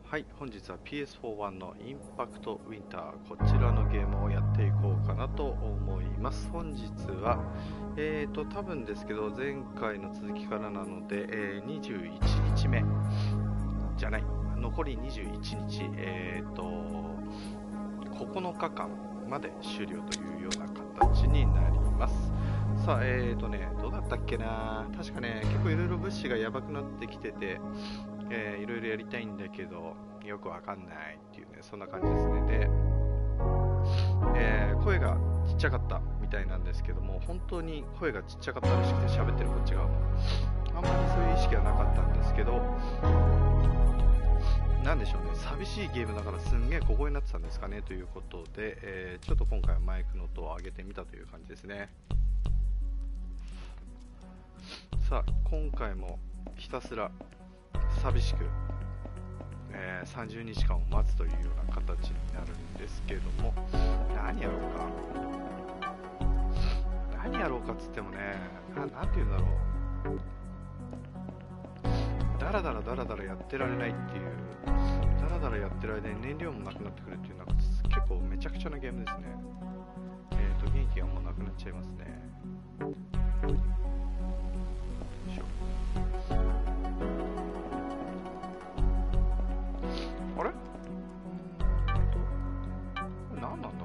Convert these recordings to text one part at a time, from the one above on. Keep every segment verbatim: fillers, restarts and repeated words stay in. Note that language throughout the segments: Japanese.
はい、本日は ピーエスフォーワン のインパクトウィンター、こちらのゲームをやっていこうかなと思います。本日は、えーと、多分ですけど、前回の続きからなので、えー、にじゅういちにちめじゃない、残りにじゅういちにち、えーと、ここのかかんまで終了というような形になります。さあ、えーとね、どうだったっけな、確かね、結構いろいろ物資がやばくなってきてて、えー、いろいろやりたいんだけどよくわかんないっていうね、そんな感じですね。で、えー、声がちっちゃかったみたいなんですけども、本当に声がちっちゃかったらしくて、喋ってるこっち側もあんまりそういう意識はなかったんですけど、なんでしょうね、寂しいゲームだからすんげえ小声になってたんですかねということで、えー、ちょっと今回はマイクの音を上げてみたという感じですね。さあ、今回もひたすら寂しく、えー、さんじゅうにちかんを待つというような形になるんですけども、何やろうか何やろうかっつってもね、な、なんて言うんだろう、ダラダラダラダラやってられないっていう、ダラダラやってる間に燃料もなくなってくるっていう、なんか結構めちゃくちゃなゲームですね。えーと元気がもうなくなっちゃいますね。あれ？何なんだろうな。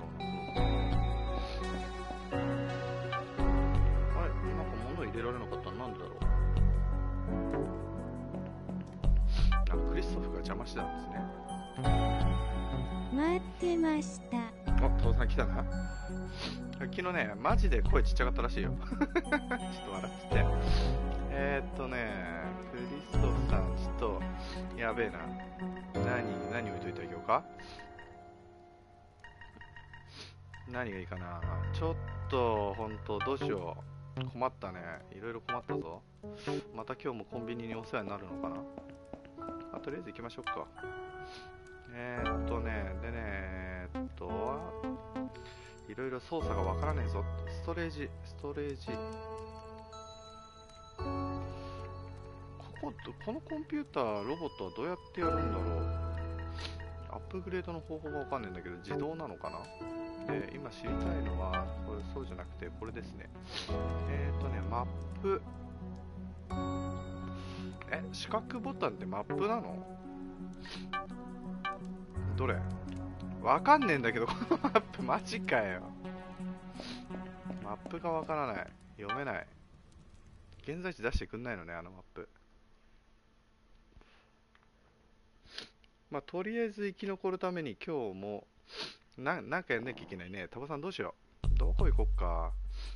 あれ、なんか物入れられなかったらなんでだろう。あ、クリストフが邪魔してたんですね。 待ってました。 あ、父さん来たな。昨日ね、マジで声ちっちゃかったらしいよ。ちょっと笑ってて。えーっとね、クリストフさん、ちょっとやべえな。何、何置いといてあげようか。何がいいかな。ちょっと、ほんと、どうしよう。困ったね。いろいろ困ったぞ。また今日もコンビニにお世話になるのかな。あ、とりあえず行きましょうか。えーっとね、でね、えーっと、いろいろ操作がわからねえぞ。ストレージ、ストレージ。ここ、このコンピューター、ロボットはどうやってやるんだろう。アップグレードの方法がわかんないんだけど、自動なのかな。で、今知りたいのは、これそうじゃなくて、これですね。えーとね、マップ。え、四角ボタンってマップなの？どれ？わかんねえんだけど、このマップ、マジかよ。マップがわからない。読めない。現在地出してくんないのね、あのマップ。まあ、とりあえず生き残るために今日も、な、なんかやんなきゃいけないね。タバさんどうしよう。どこ行こっか。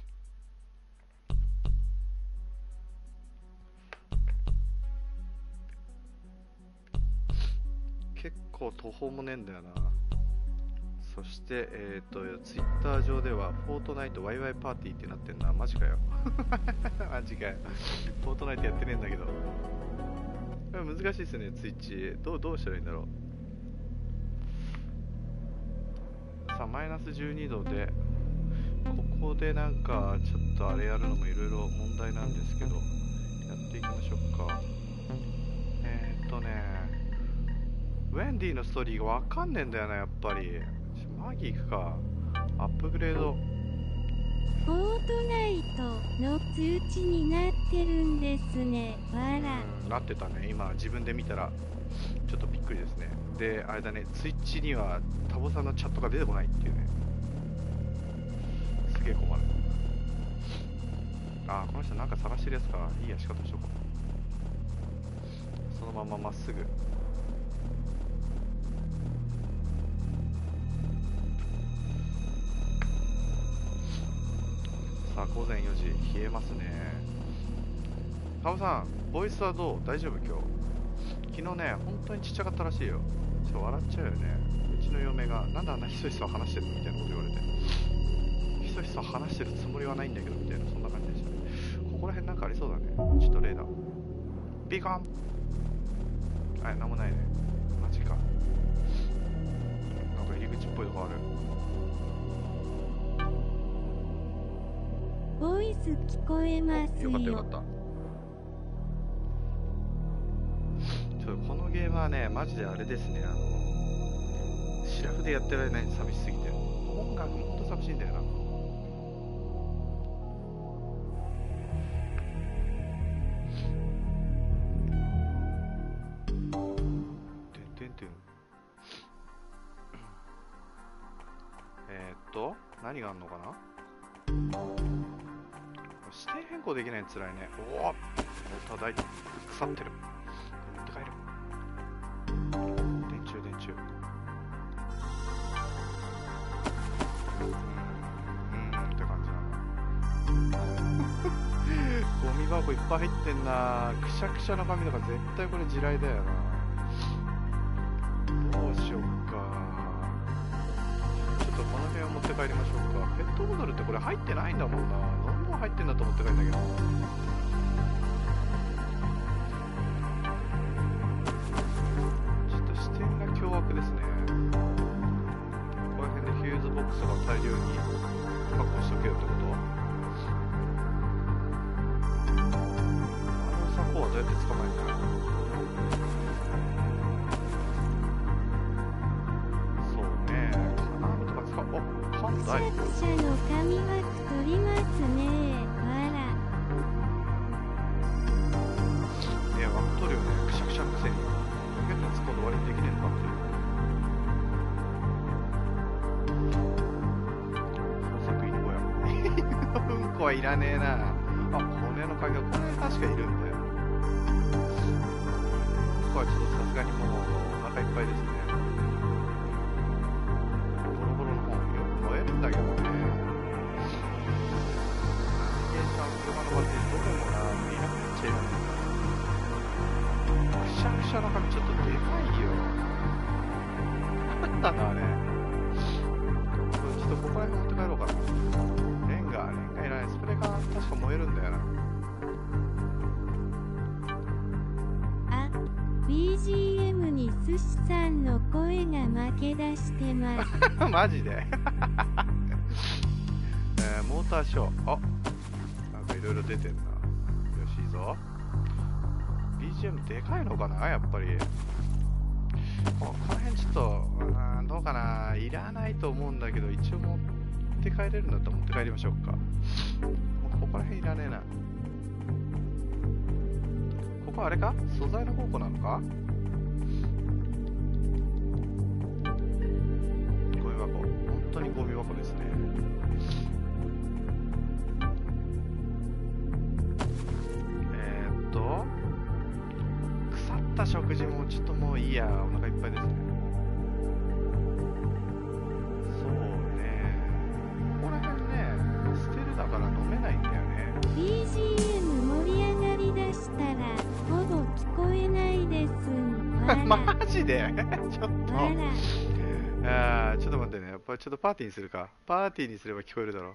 結構途方もねえんだよな。そして、えっと、ツイッター上では、フォートナイトワイワイパーティーってなってんな。マジかよ。マジかよ。フォートナイトやってねえんだけど。難しいですね、ツイッチ。どう、どうしたらいいんだろう。さあ、マイナスじゅうにどで、ここでなんか、ちょっとあれやるのもいろいろ問題なんですけど、やっていきましょうか。えーっとね、ウェンディのストーリーがわかんねえんだよな、やっぱり。マギ行くか。アップグレード。 フォートナイトの通知になってるんですね。わら。 うん、なってたね。今自分で見たらちょっとびっくりですね。で、あれだね、ツイッチにはタボさんのチャットが出てこないっていうね。すげえ困る。あー、この人なんか探してるやつか。いいや、仕方しとこう。そのまままっすぐ。さあ、ごぜんよじ、冷えますね。タボさん、ボイスはどう？大丈夫今日？昨日ね、本当にちっちゃかったらしいよ。ちょっと笑っちゃうよね。うちの嫁が、なんであんなひそひそ話してるのみたいなこと言われて。ひそひそ話してるつもりはないんだけど、みたいな、そんな感じでしたね。ここら辺なんかありそうだね。ちょっとレーダー。ビーコン！はい、なんもないね。マジか。なんか入り口っぽいとこある。 ボイス聞こえますよ。 よかったよかった。ちょっとこのゲームはね、マジであれですね、あの、シラフでやってられない、寂しすぎて。音楽もほんと寂しいんだよな。てんてんてん。えーっと、何があんのかな。指定変更できないのつらいね。おお、モーター台腐ってる。持って帰る。電柱電柱。うーんって感じなんだ。ゴミ箱いっぱい入ってんな。くしゃくしゃの紙とか絶対これ地雷だよな。どうしよっか。ちょっとこの辺を持って帰りましょうか。ペットボトルってこれ入ってないんだもんな。飲み物入ってんだと思って帰るんだけど。ちょっと視点が凶悪ですね。この辺でヒューズボックスが大量に確保しとけよってこと。あのサコはどうやって捕まえるんだろう。そうね、金網とか使おう。お、パンダイ。 くしゃくしゃの紙枠取りますね。わら。 いや、枠取るよね。くしゃくしゃのくせに。ポケットに突っ込んで終わりにできねえのかっていう。工作犬小屋。犬のうんこはいらねえな。あ、骨の鍵が、これ確かいるんだよ。うんこはちょっとさすがにもうお腹いっぱいですね。ボロボロの本、よく燃えるんだけどね。ナビゲーション、車のバッテリー、どこもな、もういなくなっちゃいます。くしゃくしゃの紙ちょっとでかいよ。なんだなあれ。ちょっとここら辺持って帰ろうかな。レンガ、レンガいらない。スプレー缶確か燃えるんだよな。 あ、ビージーエム に寿司さんの声が負け出してます。 マジで、えー、モーターショー。あ、なんかいろいろ出てんな。よし、いいぞ。ビージーエム でかいのかな、やっぱり。ここの辺ちょっと、うーん、どうかな。いらないと思うんだけど、一応持って帰れるんだったら持って帰りましょうか。もうここら辺いらねえな。ここあれか、素材の宝庫なのか。ゴミ箱、本当にゴミ箱ですね。えーっと腐った食事もちょっともういいや、お腹いっぱいですね。そうね、ここら辺ね、捨てるだから飲めないんだよね。 ビージーエム 盛り上がりだしたらほぼ聞こえないですん。わら。 マジでちょっとわら。 あー、ちょっと待ってね。やっぱりちょっとパーティーにするか。パーティーにすれば聞こえるだろう。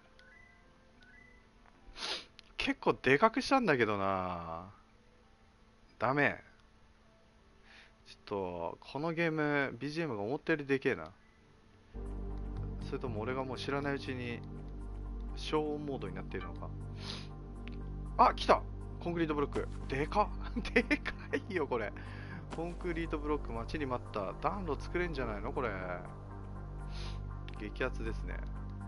結構でかくしたんだけどな。ダメ。ちょっと、このゲーム、ビージーエム が思ったよりでけえな。それとも俺がもう知らないうちに、消音モードになっているのか。あ、来たコンクリートブロック。でかっでかいよ、これ。コンクリートブロック、待ちに待った。暖炉作れんじゃないのこれ。激アツですね。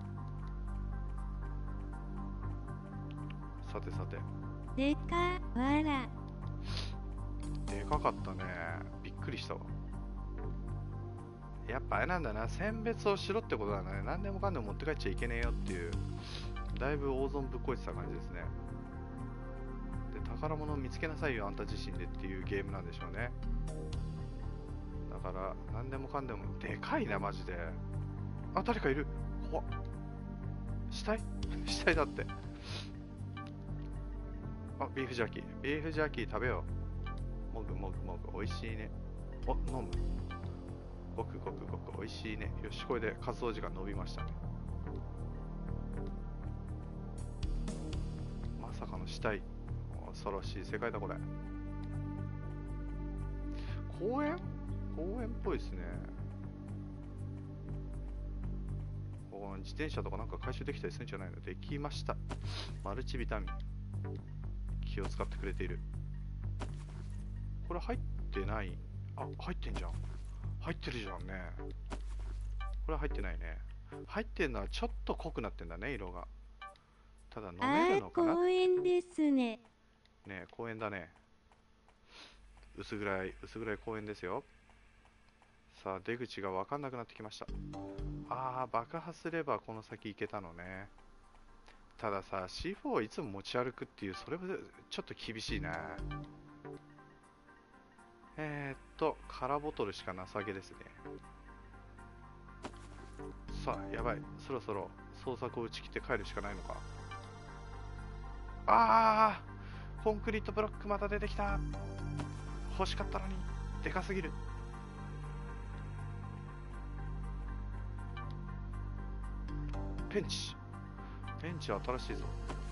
さてさて。 でかわら。 でかかったね。びっくりしたわ。やっぱあれなんだな。選別をしろってことだね。何でもかんでも持って帰っちゃいけねえよっていう。だいぶ大損ぶっこいてた感じですね。で、宝物を見つけなさいよ、あんた自身でっていうゲームなんでしょうね。だから、何でもかんでも、でかいな、マジで。あ、誰かいる。怖っ。死体死体だって。あ、ビーフジャーキー。ビーフジャーキー食べよう。もぐもぐもぐ、おいしいね。お、飲む。ごくごくごく、おいしいね。よし、これで活動時間伸びましたね。まさかの死体。恐ろしい世界だ、これ。公園公園っぽいですね。ここの自転車とかなんか回収できたりするんじゃないの。できました。マルチビタミン。気を使ってくれている。これ入ってない。 あ、入ってんじゃん。入ってるじゃんね。これは入ってないね。入ってんのはちょっと濃くなってんだね、色が。ただ飲めるあー、 のかな。 公園ですね。 ね、公園だね。薄暗い薄暗い公園ですよ。さあ出口が分かんなくなってきました。あー、爆破すればこの先行けたのね。たださ シーフォー をいつも持ち歩くっていう、それもちょっと厳しいな。えー、っと空ボトルしかなさげですね。さあやばい、そろそろ捜索を打ち切って帰るしかないのか。あー、コンクリートブロックまた出てきた。欲しかったのにでかすぎる。ペンチペンチは新しいぞ。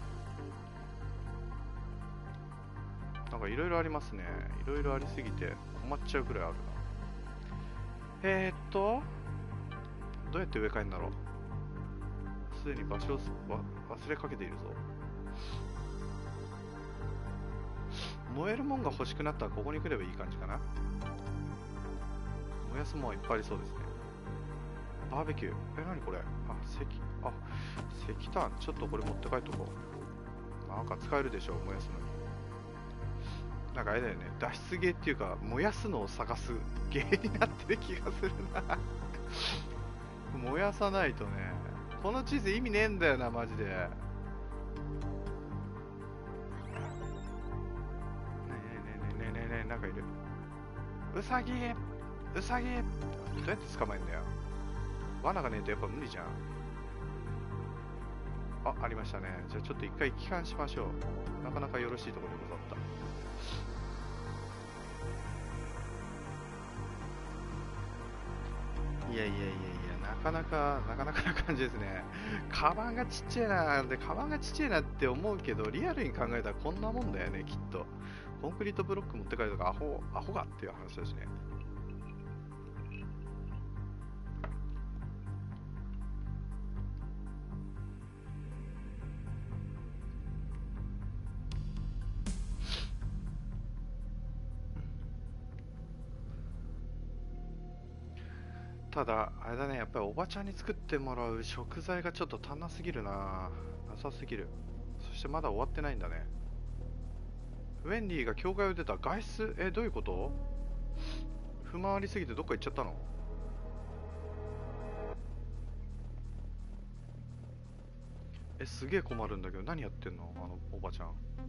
なんかいろいろありますね。いろいろありすぎて困っちゃうくらいあるな。えー、っとどうやって植え替えるんだろう。すでに場所を忘れかけているぞ。燃えるもんが欲しくなったらここに来ればいい感じかな。燃やすもんいっぱいありそうですね。バーベキュー、え、なにこれ。あ、石あ石炭、ちょっとこれ持って帰っとこう。なんか使えるでしょ、燃やすのに。なんかあれだよね、脱出ゲーっていうか燃やすのを探すゲーになってる気がするな燃やさないとね。この地図意味ねえんだよなマジで。ねえねえねえねえねえねえ、なんかいる。ウサギウサギ、どうやって捕まえんだよ。罠がねえとやっぱ無理じゃん。あ、ありましたね。じゃあちょっと一回帰還しましょう。なかなかよろしいところでござった。いやいやいやいや、なかなか、なかなかな感じですね。カバンがちっちゃいな。で、カバンがちっちゃいなって思うけど、リアルに考えたらこんなもんだよね、きっと。コンクリートブロック持って帰るとか、アホ、アホがっていう話だしね。ただ、あれだね、やっぱりおばちゃんに作ってもらう食材がちょっと足んなすぎるな。なさすぎる。そしてまだ終わってないんだね。ウェンディが教会を出た。外出、え、どういうこと？不回りすぎてどっか行っちゃったの？え、すげえ困るんだけど、何やってんのあのおばちゃん。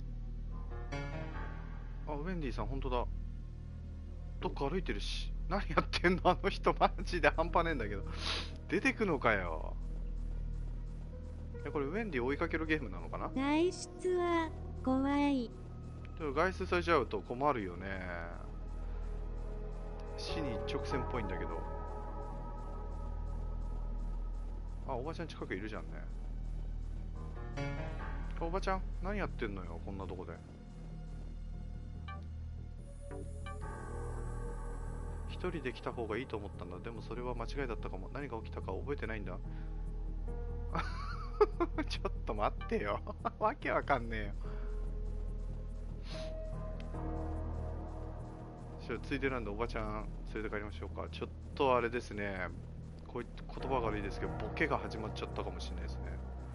あ、ウェンディさん、ほんとだ。どっか歩いてるし。何やってんのあの人、マジで半端ねえんだけど。出てくのかよ。え、これウェンディ追いかけるゲームなのかな？ 外出は怖い。 でも外出されちゃうと困るよね。死に一直線っぽいんだけど。あ、おばちゃん近くいるじゃんね。おばちゃん、何やってんのよ、こんなとこで。一人で来た方がいいと思ったんだ。でもそれは間違いだったかも。何が起きたか覚えてないんだ。ちょっと待ってよ。わけわかんねえよ。じゃあついでなんでおばちゃん連れて帰りましょうか。ちょっとあれですね。こういった言葉が悪いですけど、ボケが始まっちゃったかもしれないですね。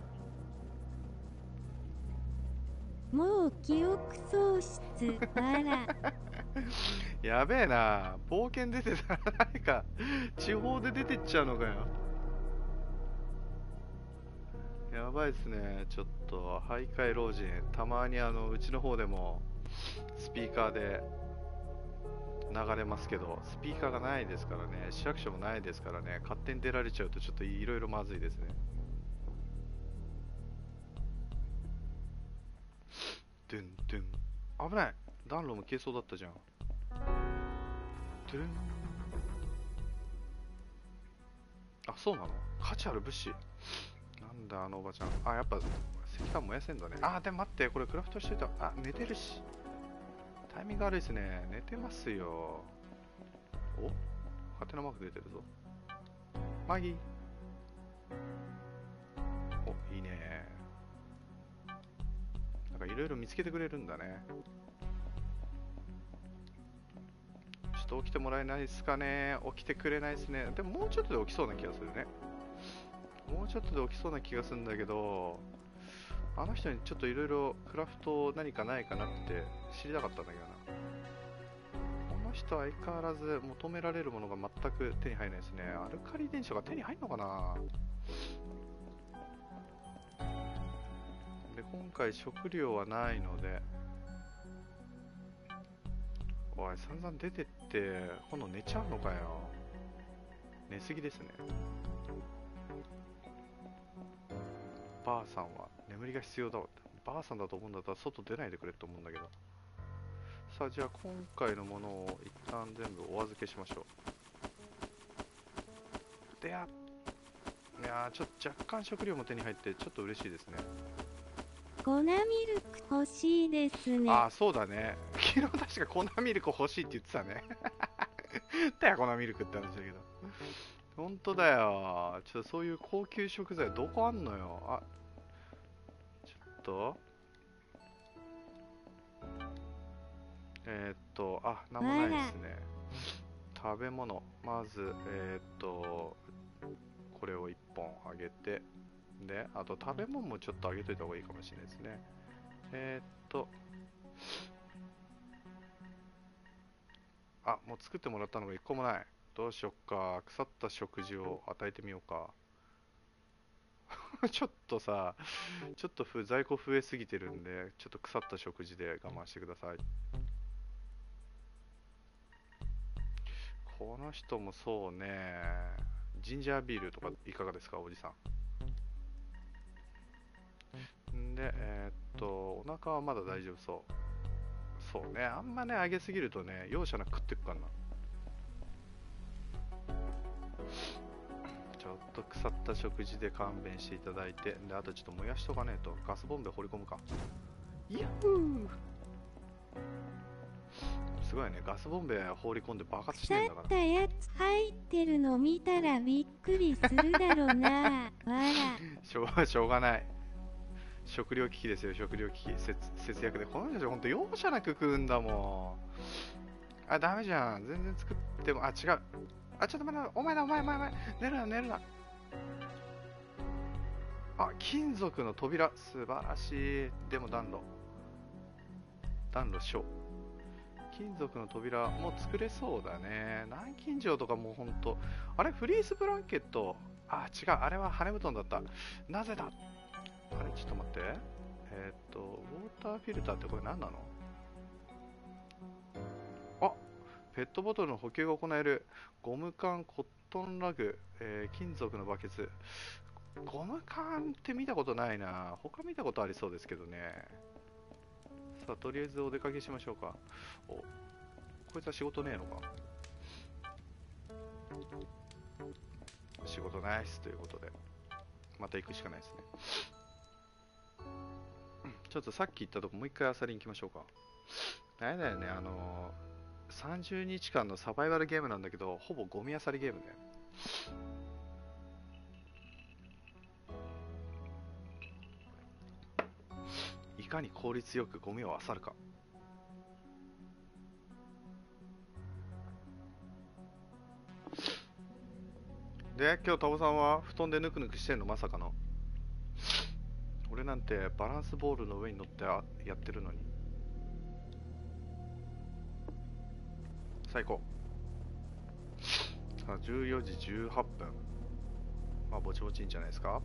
もう記憶喪失。あら。 やべえな。冒険出てたら誰か地方で出てっちゃうのかよ。やばいっすね。ちょっと徘徊老人、たまにあのうちの方でもスピーカーで流れますけど、スピーカーがないですからね。市役所もないですからね。勝手に出られちゃうとちょっといろいろまずいですね。ドゥンドゥン、危ない。暖炉も消えそうだったじゃん。ドゥン。あ、そうなの？価値ある物資。なんだあのおばちゃん。あ、やっぱ石炭燃やせんだね。あ、でも待って、これクラフトしといた。あ、寝てるし。タイミング悪いですね。寝てますよ。お、ハテナマーク出てるぞ。マギー。お、いいね。なんかいろいろ見つけてくれるんだね。ちょっちょっと起きてもらえないですかね。起きてくれないですね。でももうちょっとで起きそうな気がするね。もうちょっとで起きそうな気がするんだけど、あの人にちょっといろいろクラフト何かないかなって知りたかったんだけどな。この人は相変わらず求められるものが全く手に入らないですね。アルカリ電池が手に入るのかな。で、今回食料はないので、おい、散々出てって、今度寝ちゃうのかよ。寝すぎですね。ばあさんは眠りが必要だわって。ばあさんだと思うんだったら外出ないでくれと思うんだけど。さあ、じゃあ今回のものを一旦全部お預けしましょう。でやいやー、ちょっと若干食料も手に入ってちょっと嬉しいですね。 粉ミルク欲しいですね。 ああ、そうだね。昨日確か粉ミルク欲しいって言ってたね。だよ、粉ミルクって話だけど。本当だよ。ちょっとそういう高級食材どこあんのよ。あ、ちょっと。えー、っと、あ、なんもないですね。食べ物。まず、えー、っと、これをいっぽんあげて。で、あと食べ物もちょっとあげといた方がいいかもしれないですね。えー、っと、あ、もう作ってもらったのがいっこもない。どうしよっか。腐った食事を与えてみようか。ちょっとさ、ちょっとふ在庫増えすぎてるんで、ちょっと腐った食事で我慢してください。この人もそうね。ジンジャービールとかいかがですか、おじさん。んで、えー、っと、お腹はまだ大丈夫そう。そうね、あんまね、あげすぎるとね、容赦なく食ってくからな。ちょっと腐った食事で勘弁していただいて、で、あとちょっと燃やしとかねえと、ガスボンベ放り込むか。ヤッフー。すごいね、ガスボンベ放り込んで爆発してんだから。 腐ったやつ入ってるの見たらびっくりするだろうな。わら。 しょう、しょうがない。食料危機ですよ、食料危機。節、節約で。この人たちほんと容赦なく食うんだもん。あ、ダメじゃん。全然作っても、あ、違う。あ、ちょっと待って、お前だ、お前、お前、お前。寝るな、寝るな。あ、金属の扉。素晴らしい。でも暖炉。暖炉小。金属の扉もう作れそうだね。南京錠とかもうほんと。あれフリースブランケット。あ、違う。あれは羽布団だった。なぜだ。あれちょっと待って。えー、っと、ウォーターフィルターってこれ何なの。あ、ペットボトルの補給が行える。ゴム缶、コットンラグ、えー、金属のバケツ。ゴム缶って見たことないな。他見たことありそうですけどね。さあ、とりあえずお出かけしましょうか。お、こいつは仕事ねえのか。仕事ないっすということで、また行くしかないですね。ちょっとさっき言ったとこもう一回アサリに行きましょうか。あれだよね、あのー、さんじゅうにちかんのサバイバルゲームなんだけど、ほぼゴミアサリゲームだよ。いかに効率よくゴミを漁るか。で、今日タボさんは布団でぬくぬくしてんの、まさかの。俺なんてバランスボールの上に乗ってやってるのに。最高。さあ、じゅうよじじゅうはっぷん。まあ、ぼちぼちいいんじゃないですか。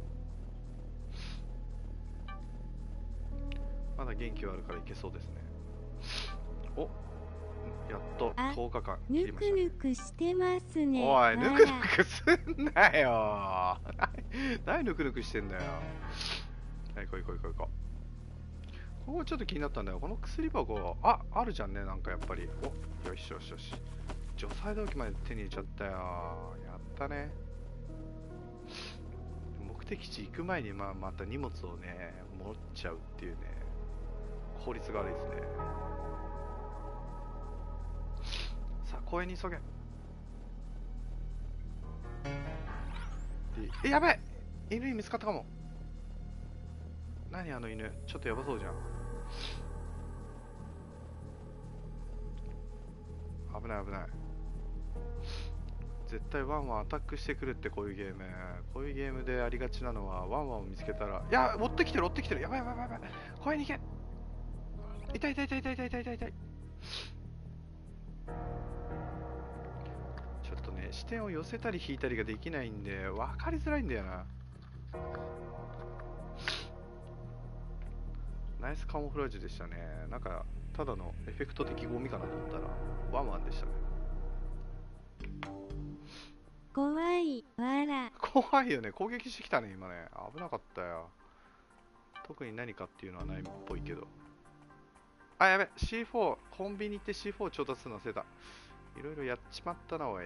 まだ元気はあるからいけそうですね。お、やっととおかかん切りましたね。 ぬくぬくしてますね。 おい、ぬくぬくすんなよ。何ぬくぬくしてんだよ。はい、来い来い来い来い。ここちょっと気になったんだよ。この薬箱、あ、あるじゃんね、なんかやっぱり。お、よしよしよし。除細動器まで手に入れちゃったよ。やったね。目的地行く前に、まあ、また荷物をね、持っちゃうっていうね、効率が悪いですね。さあ、公園に急げ。え、やべえ、犬に見つかったかも。何あの犬、ちょっとやばそうじゃん。危ない危ない。 絶対ワンワンアタックしてくるって、こういうゲーム。こういうゲームでありがちなのは、ワンワンを見つけたら、いや、追ってきてる、追ってきてる。やばいやばいやばいやばい。怖い、逃げ。痛い痛い痛い痛い痛い痛い痛い痛い。ちょっとね、視点を寄せたり引いたりができないんで、分かりづらいんだよな。ナイスカモフラージュでしたね。なんか、ただのエフェクト的ゴミかなと思ったら、ワンワンでしたね。 怖い、わら。 怖いよね。攻撃してきたね、今ね。危なかったよ。特に何かっていうのはないっぽいけど。あ、やべ。シーフォー。コンビニ行って シーフォー 調達するの忘れた。いろいろやっちまったな、おい。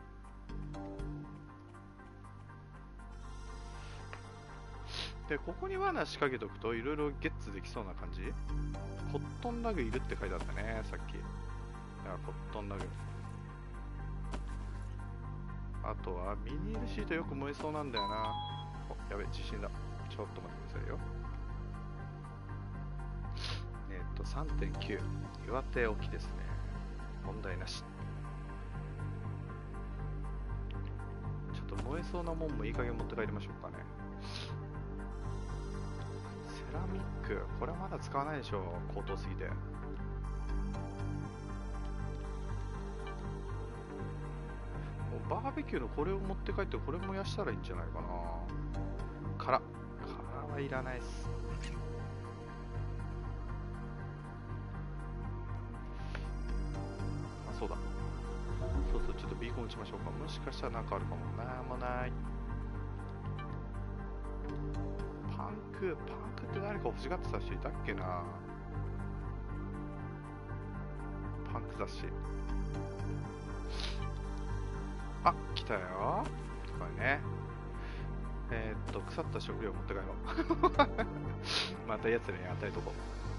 で、ここに罠仕掛けとくといろいろゲッツできそうな感じ。コットンラグいるって書いてあったね、さっき。いや、コットンラグ。あとはビニールシートよく燃えそうなんだよな。お、やべ、地震だ。ちょっと待ってくださいよ。えっと さんてんきゅう 岩手沖ですね。問題なし。ちょっと燃えそうなもんもいい加減持って帰りましょうかね。セラミック、これはまだ使わないでしょう、高騰すぎて。バーベキューのこれを持って帰ってこれ燃やしたらいいんじゃないかな。殻殻はいらないっす。あ、そうだ、そうそう、ちょっとビーコン打ちましょうか。もしかしたらなんかあるかも。なんもない。パンクパンクって誰か欲しがってた人いたっけな。パンク雑誌。あ、来たよ。これね。えー、っと、腐った食料持って帰ろう。またやつらに与えとこう。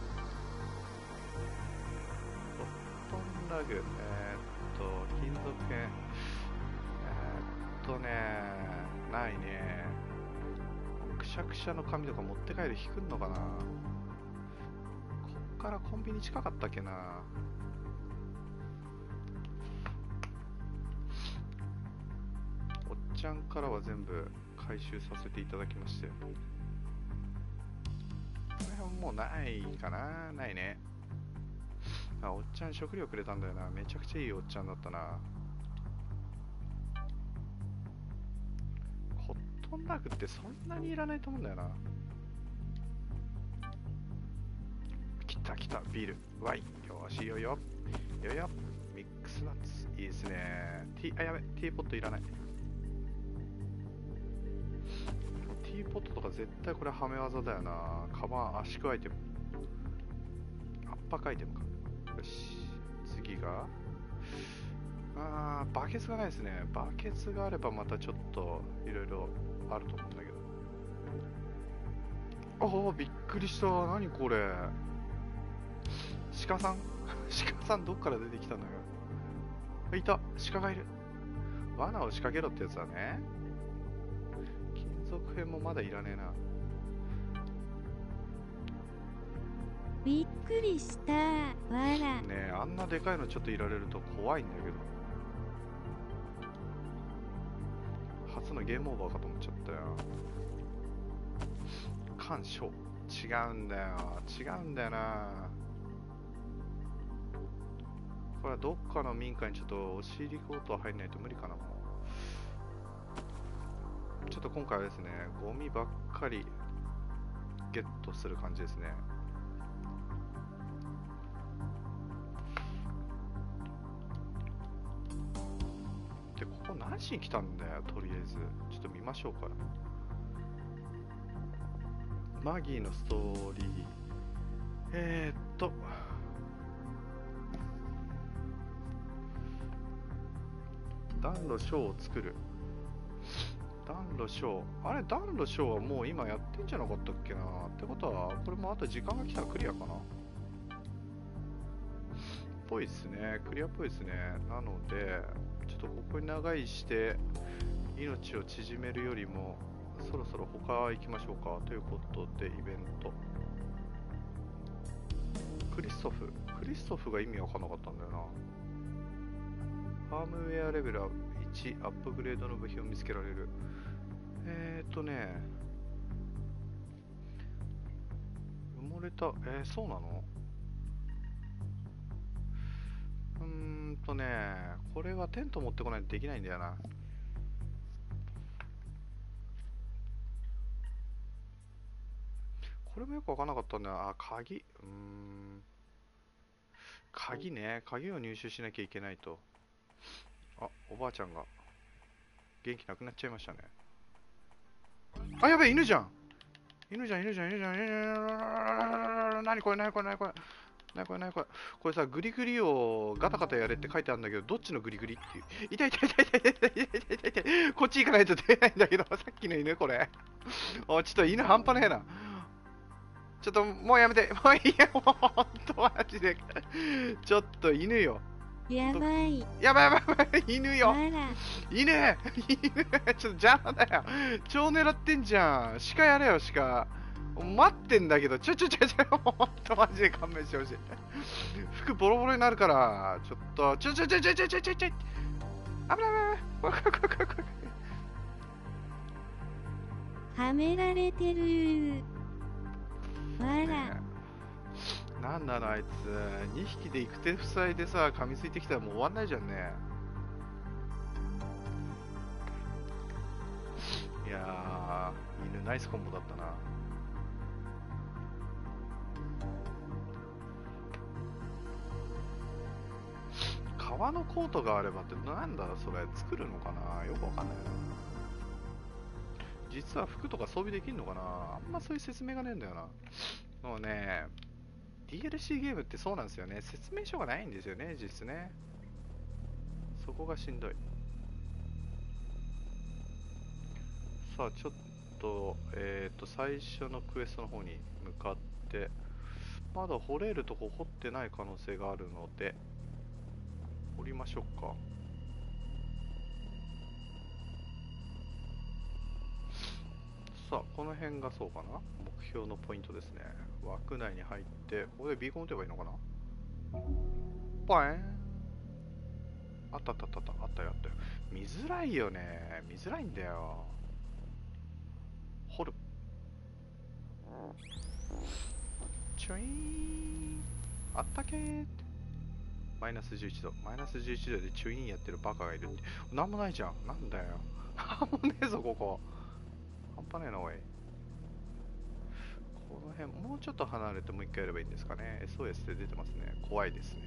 コットンラグ。えー、っと、金属片。えー、っとね、ないね。くしゃくしゃの紙とか持って帰る引くんのかな。こっからコンビニ近かったっけな。おっちゃんからは全部回収させていただきまして、これはもうないかな。ないね。あ、おっちゃん食料くれたんだよな。めちゃくちゃいいおっちゃんだったな。コットンラグってそんなにいらないと思うんだよな。来た来た、ビールワイン。よし、いいよいいよいいよいいよ。ミックスナッツいいですね。ティー、あ、やべ、ティーポットいらない。ティーポットとか絶対これはめ技だよな。カバン圧縮アイテム、圧迫アイテムか。よし、次があー、バケツがないですね。バケツがあればまたちょっといろいろあると思うんだけど。おお、びっくりした。何これ。鹿さん鹿さんどっから出てきたんだよ。いた、鹿がいる。罠を仕掛けろってやつだね。金属片もまだいらねえな。 びっくりしたわら。 ねえ、あんなでかいのちょっといられると怖いんだけど。初のゲームオーバーかと思っちゃったよ。干渉違うんだよ、違うんだよな。これはどっかの民家にちょっと押し入り強盗入んないと無理かな。もうちょっと今回はですね、ゴミばっかりゲットする感じですね。で、ここ何しに来たんだよ。とりあえずちょっと見ましょうか。マギーのストーリー、えー、っと暖炉ショーを作る。暖炉ショー、あれ暖炉ショーはもう今やってんじゃなかったっけな。ってことはこれもあと時間が来たらクリアかな。ぽいですね、クリアっぽいですね。なのでちょっとここに長居して命を縮めるよりもそろそろ他行きましょうかということで、イベントクリストフクリストフが意味わかんなかったんだよな。ファームウェアレベルはいいち、アップグレードの部品を見つけられる。えーとね、埋もれた、えー、そうなの？うーんとね、これはテント持ってこないとできないんだよな。これもよくわからなかったんだよ。あ、鍵。うーん。鍵ね。鍵を入手しなきゃいけないと。あ、おばあちゃんが元気なくなっちゃいましたね。あ、やべえ、犬じゃん。犬じゃん、犬じゃん、犬じゃん、犬じゃん。なにこれ、なにこれ、なにこれ。なにこれ、なにこれ。これさ、グリグリをガタガタやれって書いてあるんだけど、どっちのグリグリっていう。痛い痛い痛い痛い痛い痛い痛い痛い痛い。こっち行かないと出ないんだけど、さっきの犬これ。お、ちょっと犬半端ねえな。ちょっともうやめて。もういいや、もうほんとマジで。ちょっと犬よ。 やばい。 やばいやばいやばい、犬よ。 あら。 犬犬ちょっと邪魔だよ。超狙ってんじゃん。鹿やれよ、鹿。待ってんだけど、ちょちょちょちょ、ほんとマジで勘弁してほしい。服ボロボロになるから、ちょっと、ちょちょちょちょちょちょちょちょ。危ない危ない危ない。怖い怖い怖い怖い怖い。 はめられてる。わら。 ねえ、なんなのあいつ、にひきで行く手塞いでさ、噛みついてきたらもう終わんないじゃんね。いやー、犬ナイスコンボだったな。革のコートがあればってなんだそれ、作るのかな、よくわかんないな。実は服とか装備できるのかな、あんまそういう説明がねえんだよな。もうね、ディーエルシー ゲームってそうなんですよね。説明書がないんですよね、実質ね。そこがしんどい。さあ、ちょっと、えっと、最初のクエストの方に向かって、まだ掘れるとこ掘ってない可能性があるので、掘りましょうか。さあ、この辺がそうかな。目標のポイントですね。枠内に入って、ここでビーコン打てばいいのかな。パエン。あったあったあったあったあったよあったよ。見づらいよね。見づらいんだよ。掘る。ちょいーん。あったけーって。マイナスじゅういちど。マイナスじゅういちどでチュイーンやってるバカがいるって。なんもないじゃん。なんだよ。なんもねえぞ、ここ。半端ねえな、おい。この辺、もうちょっと離れてもう一回やればいいんですかね。エスオーエス で出てますね。怖いですね。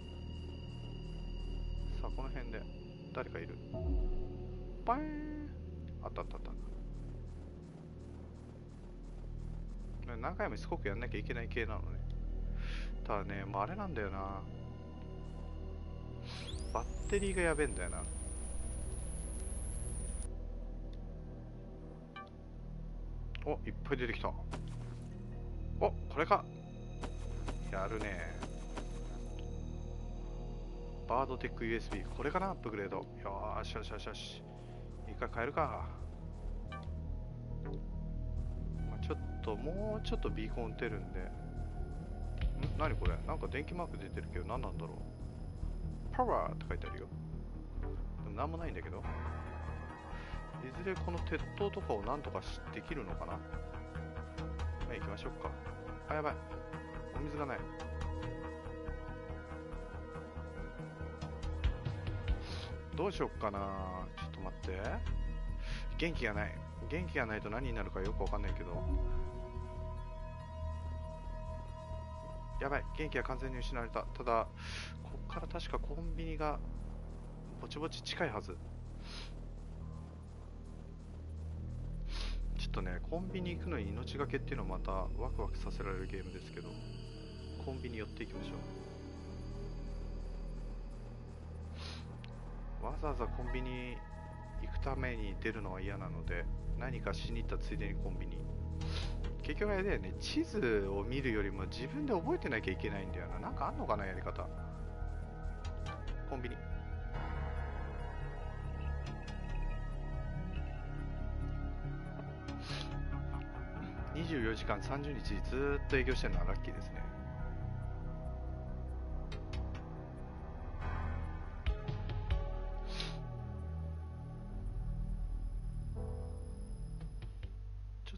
さあ、この辺で、誰かいる。パーン。あったあったあった。何回もしつこくやんなきゃいけない系なのね。ただね、もうあれなんだよな。バッテリーがやべえんだよな。お、いっぱい出てきた。お、これか。やるね。バードテック ユーエスビー。これかな、アップグレード。よーしよしよしよし。一回変えるか。まあ、ちょっと、もうちょっとビーコン打てるんで。ん、何これ、なんか電気マーク出てるけど何なんだろう。パワーって書いてあるよ。でも何もないんだけど。いずれこの鉄塔とかをなんとかしできるのかな。まあ、行きましょうか。あ、やばい。お水がない。どうしよっかな。ちょっと待って。元気がない。元気がないと何になるかよくわかんないけど。やばい。元気が完全に失われた。ただ、こっから確かコンビニがぼちぼち近いはず。ちょっとね、コンビニ行くのに命がけっていうのはまたワクワクさせられるゲームですけど、コンビニ寄っていきましょう。わざわざコンビニ行くために出るのは嫌なので、何かしに行ったついでにコンビニ。結局あれだよね、地図を見るよりも自分で覚えてなきゃいけないんだよな。なんかあんのかな、やり方。コンビニ。にじゅうよじかんさんじゅうにちずーっと営業してるのはラッキーですね。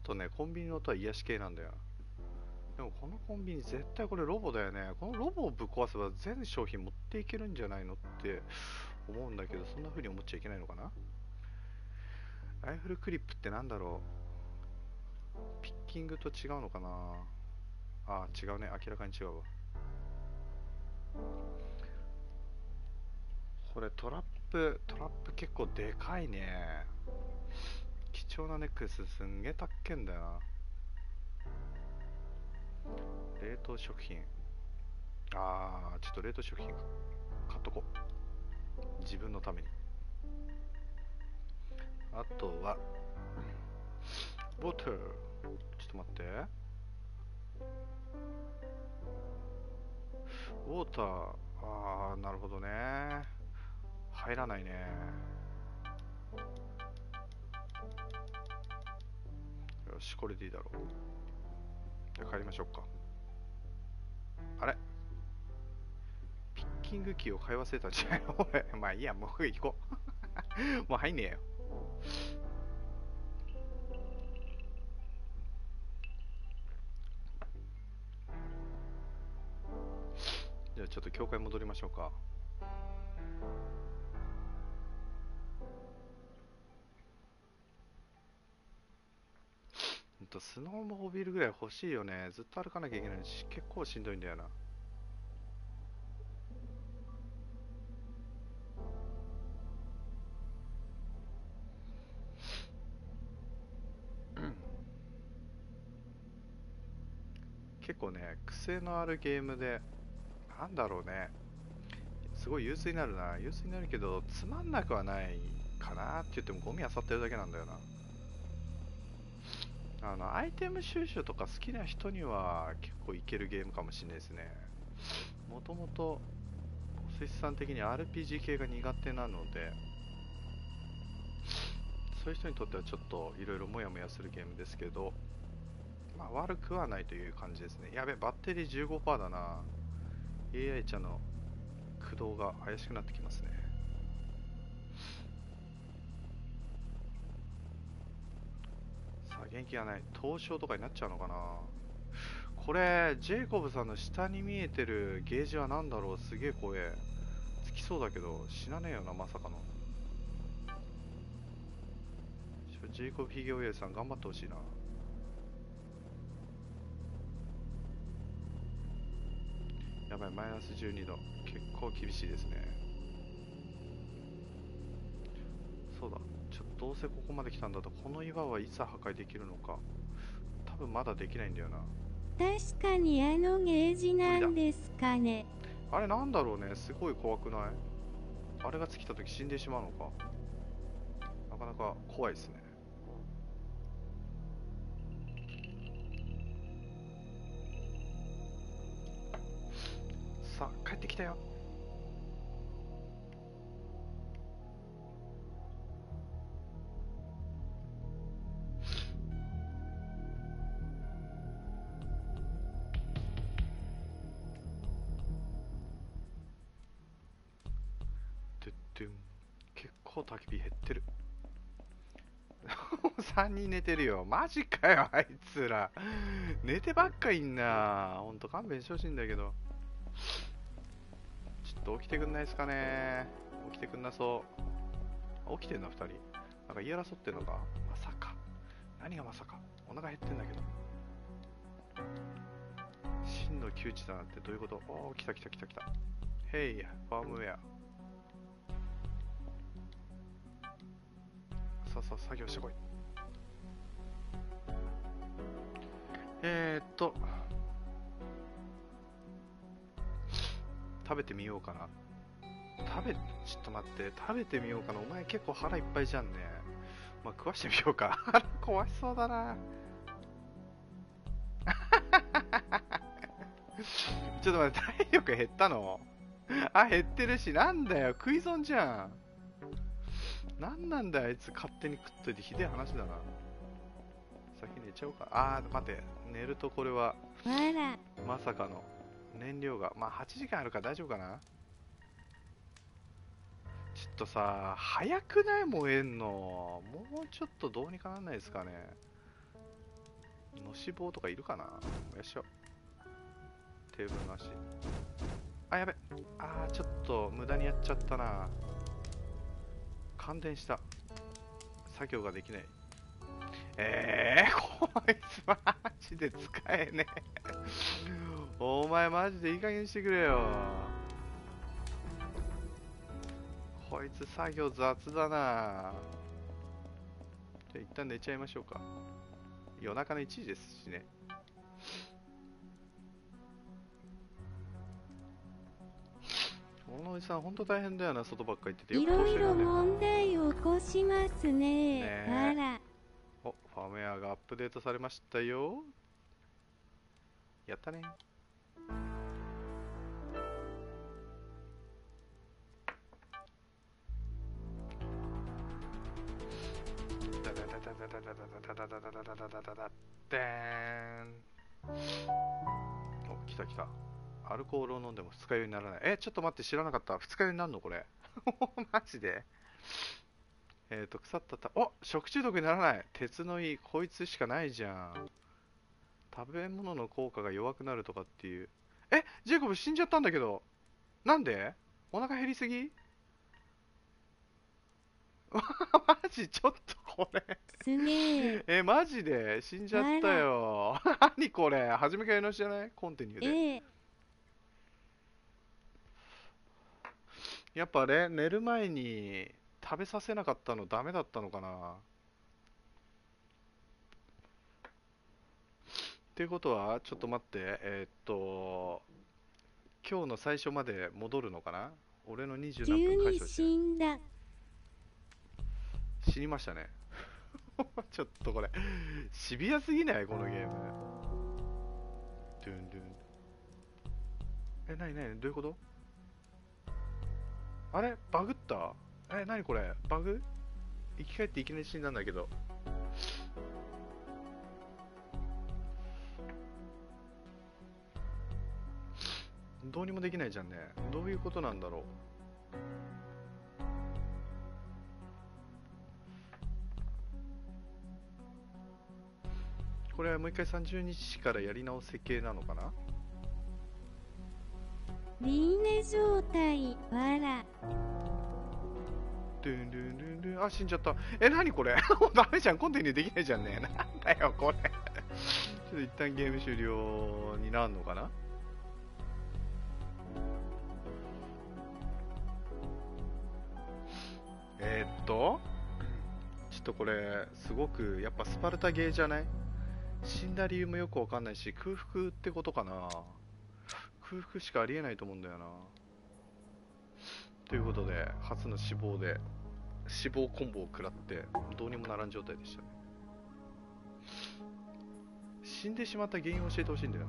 とね、コンビニの音は癒し系なんだよ。でもこのコンビニ絶対これロボだよね。このロボをぶっ壊せば全商品持っていけるんじゃないのって思うんだけど、そんな風に思っちゃいけないのかな。ライフルクリップってなんだろう。ピッキングと違うのかな。ああ、違うね。明らかに違うわ。これトラップ、トラップ結構でかいね。貴重なネックレスすんげえたっけんだよな。冷凍食品。ああ、ちょっと冷凍食品買っとこう。自分のために。あとは、ウォーター。ちょっと待って。ウォーター。ああ、なるほどね。入らないね。よし、これでいいだろう。じゃあ帰りましょうか。あれピッキングキーを買い忘れたんじゃないの俺。まあいいや、もう行こう。もう入んねえよ。じゃあちょっと教会戻りましょうか。ほんとスノーモービルぐらい欲しいよね。ずっと歩かなきゃいけないし、結構しんどいんだよな。結構ね、癖のあるゲームで、なんだろうね。すごい憂鬱になるな。憂鬱になるけど、つまんなくはないかなって言ってもゴミ漁ってるだけなんだよな。あの、アイテム収集とか好きな人には結構いけるゲームかもしれないですね。もともと、お寿司さん的に アールピージー 系が苦手なので、そういう人にとってはちょっといろいろモヤモヤするゲームですけど、まあ悪くはないという感じですね。やべ、バッテリー じゅうごパーセント だな。エーアイ ちゃんの駆動が怪しくなってきますね。さあ、元気がない。凍傷とかになっちゃうのかな。これ、ジェイコブさんの下に見えてるゲージは何だろう。すげえ怖え。つきそうだけど、死なねえよな、まさかの。ジェイコブヒゲオイエさん頑張ってほしいな。やばい、マイナスじゅうにど。結構厳しいですね。そうだ。ちょっとどうせここまで来たんだと、この岩はいつ破壊できるのか。多分まだできないんだよな。 確かにあのゲージなんですかね。 あれなんだろうね。すごい怖くない？あれが尽きた時死んでしまうのか。なかなか怖いですね。さあ、帰ってきたよ。ドゥッドゥン。結構焚き火減ってる。さんにん寝てるよ。マジかよ、あいつら。寝てばっかいんな。ほんと勘弁してほしいんだけど。ちょっと起きてくんないですかね。起きてくんなそう。起きてんな、ふたり。なんか言い争ってんのか。まさか。何がまさか。お腹減ってんだけど。真の窮地だなってどういうこと？おー、来た来た来た来た。ヘイ、ファームウェア。さあさあ、作業してこい。えーっと、食べてみようかな。食べ、ちょっと待って、食べてみようかな。お前結構腹いっぱいじゃんね。まあ、食わしてみようか。腹壊しそうだな。ちょっと待って、体力減ったの？あ、減ってるし、なんだよ、食い損じゃん。なんなんだよ、あいつ勝手に食っといてひでえ話だな。先寝ちゃおうか。あー、待って、寝るとこれは、 わら。 まさかの燃料が、まあはちじかんあるから大丈夫かな。ちょっとさ、早くない？燃えんの。もうちょっとどうにかなんないですかね。 のし棒とかいるかな。よいしょ。テーブルなし。あ、やべ。あー、ちょっと無駄にやっちゃったな。感電した。作業ができない。えー、こいつマジで使えねえ。お前マジでいい加減にしてくれよ。こいつ作業雑だな。じゃあ一旦寝ちゃいましょうか。夜中のいちじですしね。このおじさんほんと大変だよな。外ばっか行っててよいく通ろいろしてるね。 問題起こしますね。 ねえあら。 お、ファームウェアがアップデートされましたよ。やったね。ダダダダダダダダダダダダダダダダダダでーん。お、来た来た。アルコールを飲んでも二日酔いにならない。え、ちょっと待って、知らなかった。二日酔いになるのこれ。マジで。えっと、腐ったた、お、食中毒にならない。鉄のいい、こいつしかないじゃん。食べ物の効果が弱くなるとかっていう。え、ジェイコブ死んじゃったんだけど。なんで？お腹減りすぎ？マジちょっとこれすげえ。 え、マジで死んじゃったよ。何これ初めからやり直しじゃない？コンティニューで。 ええ。 やっぱあれ、寝る前に食べさせなかったのダメだったのかな。っていうことは、ちょっと待って、えーっと、今日の最初まで戻るのかな。俺のにじゅう何急分解に消してる。 死んだ。 死にましたね。ちょっとこれ、シビアすぎないこのゲーム。ドゥンドゥン。え、なになにどういうこと？あれバグった？え、なにこれバグ？生き返っていきなり死んだんだけど。どうにもできないじゃんね。どういうことなんだろう。これはもう一回さんじゅうにちからやり直せ系なのかな。 リーネ状態。わら。 ドゥンドゥンドゥンドゥン。あ、死んじゃった。え、なにこれもうダメじゃん。コンティニューできないじゃんね。なんだよこれちょっと一旦ゲーム終了になるのかな。えー、っとちょっとこれすごくやっぱスパルタゲーじゃない？死んだ理由もよくわかんないし、空腹ってことかな。空腹しかありえないと思うんだよな。ということで初の死亡で死亡コンボを食らってどうにもならん状態でしたね。死んでしまった原因を教えてほしいんだよな。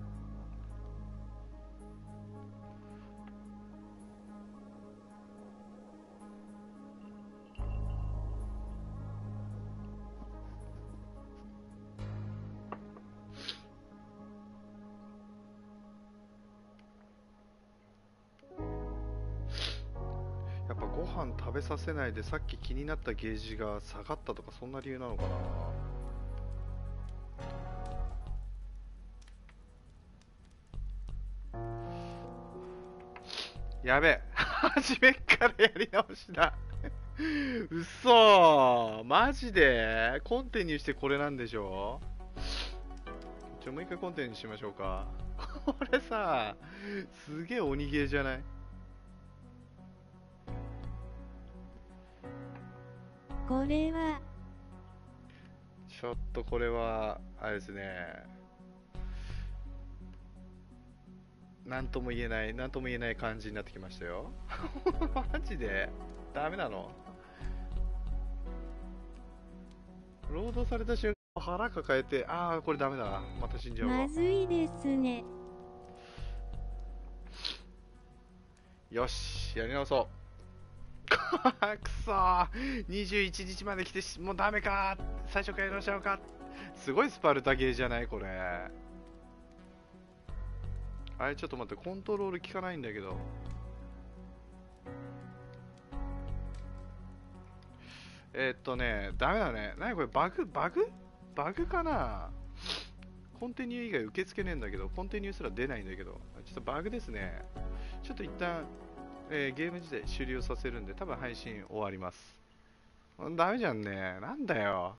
やっぱご飯食べさせないでさっき気になったゲージが下がったとかそんな理由なのかな。やべえ初めっからやり直しだうそマジでコンティニューしてこれなんでしょ。ちょもう一回コンティニューしましょうか。これさすげえ鬼ゲーじゃない？ これはちょっとこれはあれですね、なんとも言えないなんとも言えない感じになってきましたよマジでダメなの？労働された瞬間腹抱えて、ああこれダメだな、また死んじゃうわ。 まずいですね。 よしやり直そうくそーにじゅういちにちまで来てしもうダメかー、最初からやり直しちゃうか。すごいスパルタゲーじゃないこれ。あれちょっと待って、コントロール効かないんだけど。えー、っとねダメだね。なにこれバグバグバグかな。 コンティニュー以外受け付けねえんだけど、コンティニューすら出ないんだけど、ちょっとバグですね。ちょっと一旦、えーゲーム自体終了させるんで、多分配信終わります。ダメじゃんね。なんだよ。